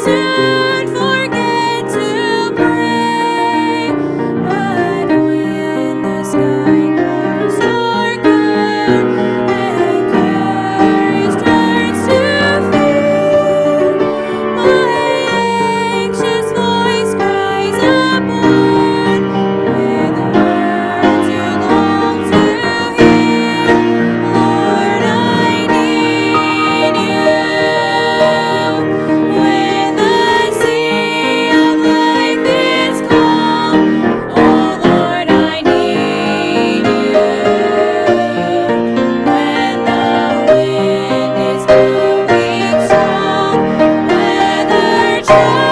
soon forget to pray. But when the sky grows darker and courage turns to fear, my anxious voice cries upward with words you long to hear. Lord, I need you. When the sea of life is calm, oh Lord, I need you. When the wind is blowing strong, whether